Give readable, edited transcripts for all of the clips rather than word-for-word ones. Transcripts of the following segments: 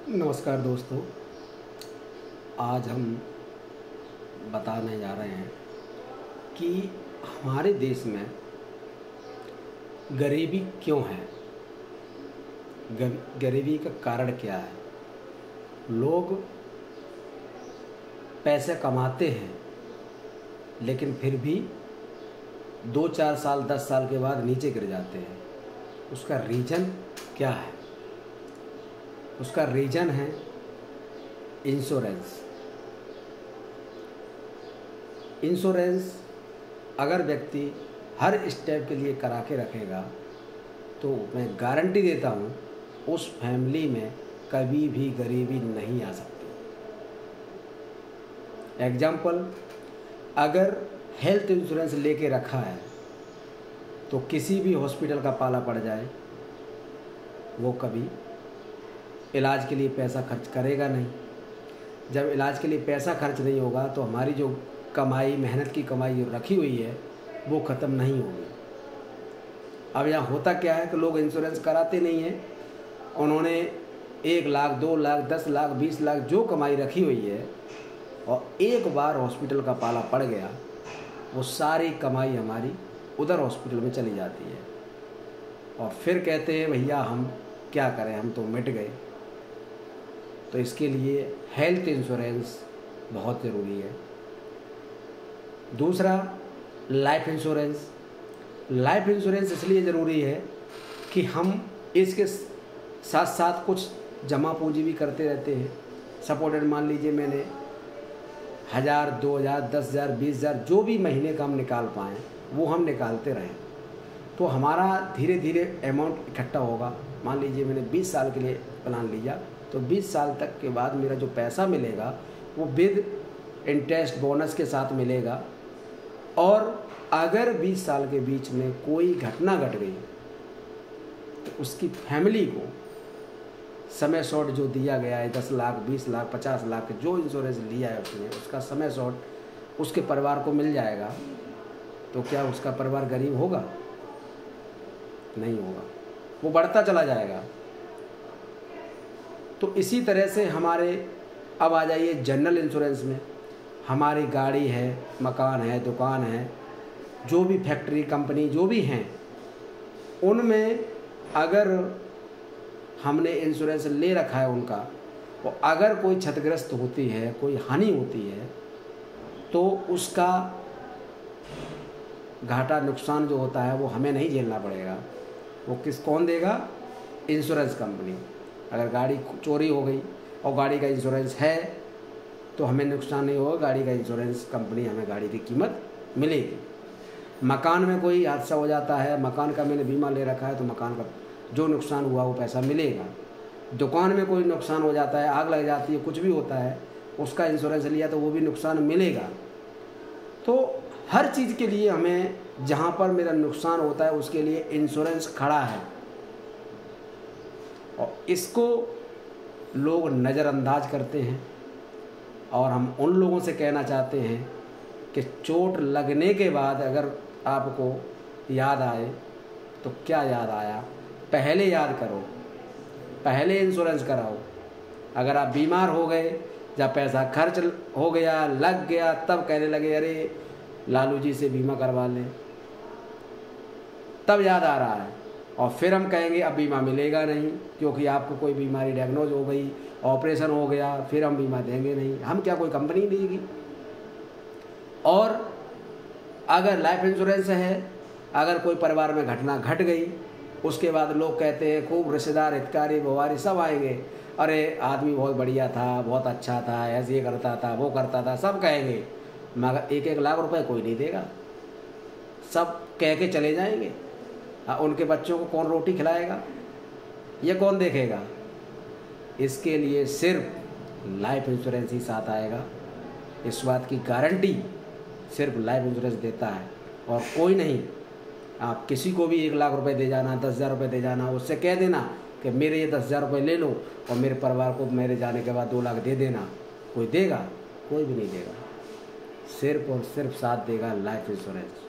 नमस्कार दोस्तों। आज हम बताने जा रहे हैं कि हमारे देश में गरीबी क्यों है, गरीबी का कारण क्या है। लोग पैसे कमाते हैं लेकिन फिर भी 2-4 साल 10 साल के बाद नीचे गिर जाते हैं। उसका रीज़न क्या है? उसका रीज़न है इंश्योरेंस। इंश्योरेंस अगर व्यक्ति हर स्टेप के लिए करा के रखेगा तो मैं गारंटी देता हूँ उस फैमिली में कभी भी गरीबी नहीं आ सकती। एग्जाम्पल, अगर हेल्थ इंश्योरेंस लेके रखा है तो किसी भी हॉस्पिटल का पाला पड़ जाए वो कभी इलाज के लिए पैसा खर्च करेगा नहीं। जब इलाज के लिए पैसा खर्च नहीं होगा तो हमारी जो कमाई, मेहनत की कमाई जो रखी हुई है वो ख़त्म नहीं होगी। अब यहाँ होता क्या है कि लोग इंश्योरेंस कराते नहीं हैं। उन्होंने 1 लाख 2 लाख 10 लाख 20 लाख जो कमाई रखी हुई है और एक बार हॉस्पिटल का पाला पड़ गया वो सारी कमाई हमारी उधर हॉस्पिटल में चली जाती है और फिर कहते हैं भैया हम क्या करें, हम तो मिट गए। तो इसके लिए हेल्थ इंश्योरेंस बहुत ज़रूरी है। दूसरा, लाइफ इंश्योरेंस। लाइफ इंश्योरेंस इसलिए ज़रूरी है कि हम इसके साथ साथ कुछ जमा पूंजी भी करते रहते हैं। सपोर्टेड, मान लीजिए मैंने 1000, 2000, 10,000, 20,000 जो भी महीने का हम निकाल पाएँ वो हम निकालते रहें तो हमारा धीरे धीरे अमाउंट इकट्ठा होगा। मान लीजिए मैंने 20 साल के लिए प्लान लिया तो 20 साल तक के बाद मेरा जो पैसा मिलेगा वो विद इंटरेस्ट बोनस के साथ मिलेगा। और अगर 20 साल के बीच में कोई घटना घट गई तो उसकी फैमिली को समय शॉर्ट जो दिया गया है 10 लाख 20 लाख 50 लाख जो इंश्योरेंस लिया है उसने, उसका समय शॉर्ट उसके परिवार को मिल जाएगा। तो क्या उसका परिवार गरीब होगा? नहीं होगा, वो बढ़ता चला जाएगा। तो इसी तरह से हमारे, अब आ जाइए जनरल इंश्योरेंस में। हमारी गाड़ी है, मकान है, दुकान है, जो भी फैक्ट्री कंपनी जो भी हैं उनमें अगर हमने इंश्योरेंस ले रखा है उनका, तो अगर कोई क्षतिग्रस्त होती है, कोई हानि होती है तो उसका घाटा नुकसान जो होता है वो हमें नहीं झेलना पड़ेगा। वो कौन देगा? Insurance company. अगर गाड़ी चोरी हो गई और गाड़ी का इंश्योरेंस है तो हमें नुकसान नहीं होगा, गाड़ी का इंश्योरेंस कंपनी हमें गाड़ी की कीमत मिलेगी। मकान में कोई हादसा हो जाता है, मकान का मैंने बीमा ले रखा है तो मकान का जो नुकसान हुआ वो पैसा मिलेगा। दुकान में कोई नुकसान हो जाता है, आग लग जाती है, कुछ भी होता है, उसका इंश्योरेंस लिया तो वो भी नुकसान मिलेगा। तो हर चीज़ के लिए हमें, जहाँ पर मेरा नुकसान होता है उसके लिए इंश्योरेंस खड़ा है और इसको लोग नज़रअंदाज करते हैं। और हम उन लोगों से कहना चाहते हैं कि चोट लगने के बाद अगर आपको याद आए तो क्या याद आया, पहले याद करो, पहले इंश्योरेंस कराओ। अगर आप बीमार हो गए, जब पैसा खर्च हो गया, लग गया, तब कहने लगे अरे लालू जी से बीमा करवा लें, तब याद आ रहा है। और फिर हम कहेंगे अब बीमा मिलेगा नहीं क्योंकि आपको कोई बीमारी डायग्नोज हो गई, ऑपरेशन हो गया, फिर हम बीमा देंगे नहीं। हम क्या, कोई कंपनी देगी? और अगर लाइफ इंश्योरेंस है, अगर कोई परिवार में घटना घट गई उसके बाद लोग कहते हैं, खूब रिश्तेदार, हितकारी, व्यवहारी सब आएंगे, अरे आदमी बहुत बढ़िया था, बहुत अच्छा था, ऐसे ये करता था, वो करता था, सब कहेंगे। मगर 1-1 लाख रुपए कोई नहीं देगा, सब कह के चले जाएंगे। उनके बच्चों को कौन रोटी खिलाएगा? ये कौन देखेगा? इसके लिए सिर्फ लाइफ इंश्योरेंस ही साथ आएगा। इस बात की गारंटी सिर्फ लाइफ इंश्योरेंस देता है और कोई नहीं। आप किसी को भी 1 लाख रुपए दे जाना, 10,000 रुपये दे जाना, उससे कह देना कि मेरे ये 10,000 रुपये ले लो और मेरे परिवार को मेरे जाने के बाद 2 लाख दे देना। कोई देगा? कोई भी नहीं देगा। सिर्फ और सिर्फ साथ देगा लाइफ इंश्योरेंस।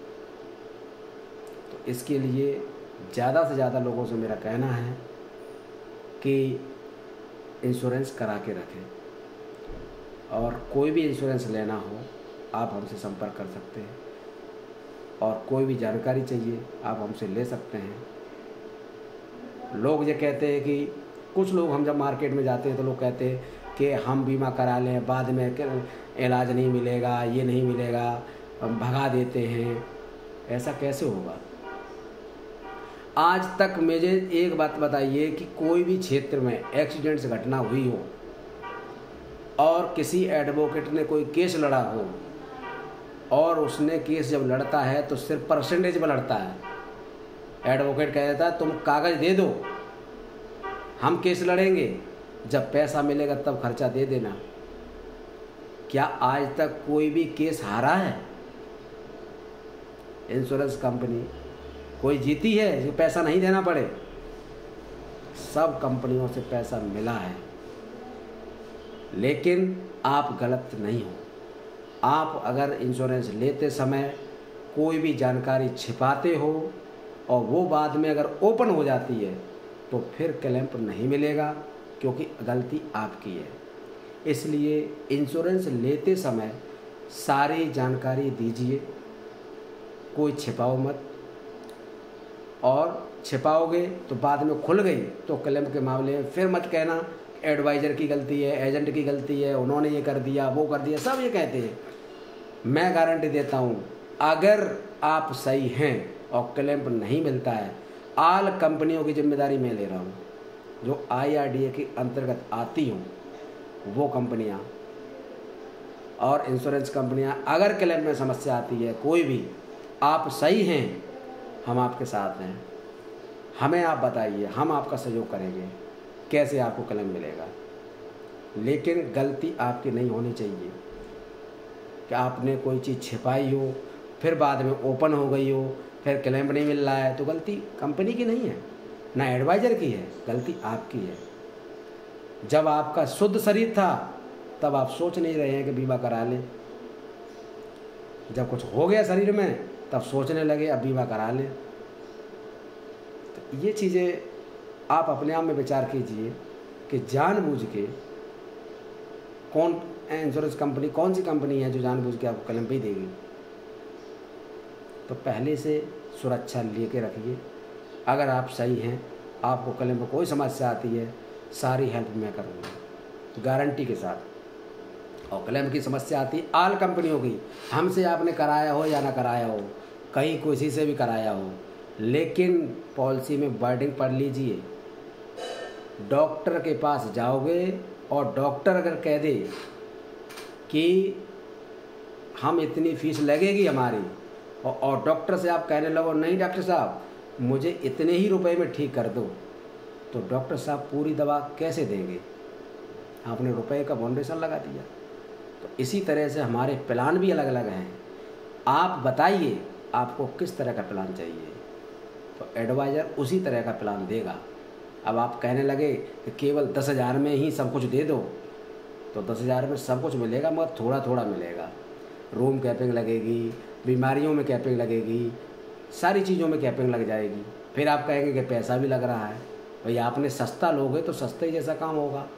तो इसके लिए ज़्यादा से ज़्यादा लोगों से मेरा कहना है कि इंश्योरेंस करा के रखें। और कोई भी इंश्योरेंस लेना हो आप हमसे संपर्क कर सकते हैं, और कोई भी जानकारी चाहिए आप हमसे ले सकते हैं। लोग ये कहते हैं कि कुछ लोग, हम जब मार्केट में जाते हैं तो लोग कहते हैं कि हम बीमा करा लें, बाद में इलाज नहीं मिलेगा, ये नहीं मिलेगा, हम भगा देते हैं। ऐसा कैसे होगा? आज तक मुझे एक बात बताइए कि कोई भी क्षेत्र में एक्सीडेंट से घटना हुई हो और किसी एडवोकेट ने कोई केस लड़ा हो, और उसने केस जब लड़ता है तो सिर्फ परसेंटेज में लड़ता है। एडवोकेट कह देता है तुम कागज़ दे दो, हम केस लड़ेंगे, जब पैसा मिलेगा तब खर्चा दे देना। क्या आज तक कोई भी केस हारा है? इंश्योरेंस कंपनी कोई जीती है जो पैसा नहीं देना पड़े? सब कंपनियों से पैसा मिला है। लेकिन आप गलत नहीं हो। आप अगर इंश्योरेंस लेते समय कोई भी जानकारी छिपाते हो और वो बाद में अगर ओपन हो जाती है तो फिर क्लेम नहीं मिलेगा, क्योंकि गलती आपकी है। इसलिए इंश्योरेंस लेते समय सारी जानकारी दीजिए, कोई छिपाओ मत। और छिपाओगे तो बाद में खुल गई तो क्लेम के मामले में फिर मत कहना एडवाइज़र की गलती है, एजेंट की गलती है, उन्होंने ये कर दिया, वो कर दिया, सब ये कहते हैं। मैं गारंटी देता हूँ, अगर आप सही हैं और क्लेम नहीं मिलता है, आल कंपनियों की जिम्मेदारी मैं ले रहा हूँ। जो IRDA के अंतर्गत आती हूँ वो कंपनियाँ और इंश्योरेंस कंपनियाँ, अगर क्लेम में समस्या आती है कोई भी, आप सही हैं, हम आपके साथ हैं। हमें आप बताइए, हम आपका सहयोग करेंगे कैसे आपको क्लेम मिलेगा। लेकिन गलती आपकी नहीं होनी चाहिए कि आपने कोई चीज़ छिपाई हो, फिर बाद में ओपन हो गई हो, फिर क्लेम नहीं मिल रहा है, तो गलती कंपनी की नहीं है, ना एडवाइज़र की है, गलती आपकी है। जब आपका शुद्ध शरीर था तब आप सोच नहीं रहे हैं कि बीमा करा लें। जब कुछ हो गया शरीर में तब सोचने लगे अब बीमा करा लें। तो ये चीज़ें आप अपने आप में विचार कीजिए कि जानबूझ के कौन इंश्योरेंस कंपनी, कौन सी कंपनी है जो जानबूझ के आपको क्लेम पे देगी। तो पहले से सुरक्षा लेके रखिए। अगर आप सही हैं, आपको क्लेम में कोई समस्या आती है, सारी हेल्प मैं करूँगा गारंटी के साथ। और क्लेम की समस्या आती है आल कंपनियों की, हमसे आपने कराया हो या ना कराया हो, कहीं किसी से भी कराया हो, लेकिन पॉलिसी में वर्डिंग पढ़ लीजिए। डॉक्टर के पास जाओगे और डॉक्टर अगर कह दे कि हम इतनी फीस लगेगी हमारी, और डॉक्टर से आप कहने लगो नहीं डॉक्टर साहब मुझे इतने ही रुपए में ठीक कर दो, तो डॉक्टर साहब पूरी दवा कैसे देंगे? आपने रुपए का फाउंडेशन लगा दिया। तो इसी तरह से हमारे प्लान भी अलग अलग हैं। आप बताइए आपको किस तरह का प्लान चाहिए, तो एडवाइज़र उसी तरह का प्लान देगा। अब आप कहने लगे कि केवल 10,000 में ही सब कुछ दे दो, तो 10,000 में सब कुछ मिलेगा मगर थोड़ा थोड़ा मिलेगा। रूम कैपिंग लगेगी, बीमारियों में कैपिंग लगेगी, सारी चीज़ों में कैपिंग लग जाएगी। फिर आप कहेंगे कि पैसा भी लग रहा है। भाई आपने सस्ता लोगे तो सस्ते ही जैसा काम होगा।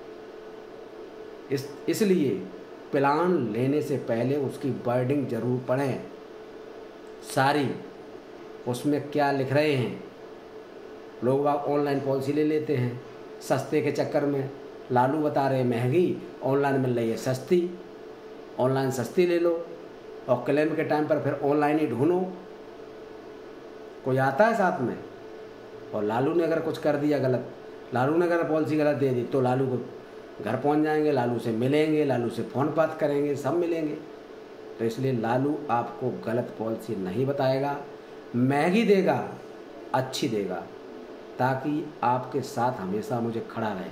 इसलिए प्लान लेने से पहले उसकी वर्डिंग ज़रूर पढ़ें सारी, उसमें क्या लिख रहे हैं। लोग आप ऑनलाइन पॉलिसी ले लेते हैं सस्ते के चक्कर में, लालू बता रहे महंगी, ऑनलाइन मिल रही है सस्ती, ऑनलाइन सस्ती ले लो और क्लेम के टाइम पर फिर ऑनलाइन ही ढूंढो। कोई आता है साथ में, और लालू ने अगर कुछ कर दिया गलत, लालू ने अगर पॉलिसी गलत दे दी तो लालू को घर पहुंच जाएंगे, लालू से मिलेंगे, लालू से फ़ोन बात करेंगे, सब मिलेंगे। तो इसलिए लालू आपको गलत पॉलिसी नहीं बताएगा, महंगी देगा, अच्छी देगा, ताकि आपके साथ हमेशा मुझे खड़ा रहे।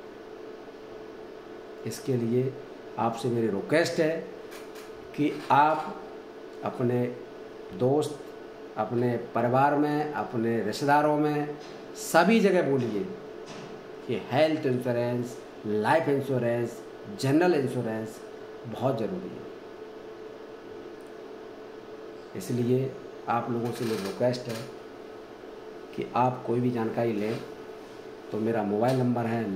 इसके लिए आपसे मेरी रिक्वेस्ट है कि आप अपने दोस्त, अपने परिवार में, अपने रिश्तेदारों में, सभी जगह बोलिए कि health insurance, life insurance, general insurance बहुत ज़रूरी है। इसलिए आप लोगों से मेरी रिक्वेस्ट है कि आप कोई भी जानकारी लें तो मेरा मोबाइल नंबर है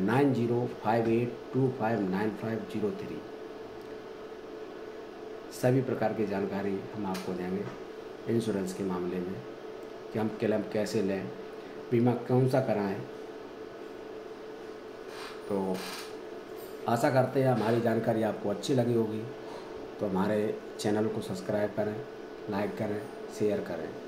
9058259503। सभी प्रकार की जानकारी हम आपको देंगे इंश्योरेंस के मामले में कि हम क्लेम कैसे लें, बीमा कौन सा कराएं। तो आशा करते हैं हमारी जानकारी आपको अच्छी लगी होगी। तो हमारे चैनल को सब्सक्राइब करें, लाइक करें, शेयर करें।